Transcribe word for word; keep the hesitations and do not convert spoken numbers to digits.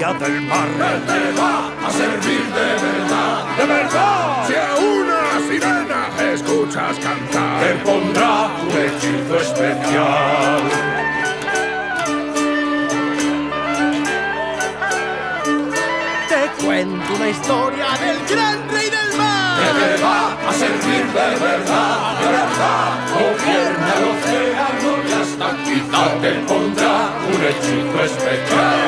orilla del mar. Él te va a servir de verdad, ¡De verdad! Si a una sirena escuchas cantar, te pondrá un hechizo especial. Te cuento una historia del gran rey del mar. Que te va a servir de verdad, de verdad. Gobierna el océano y hasta quizá te pondrá un hechizo especial.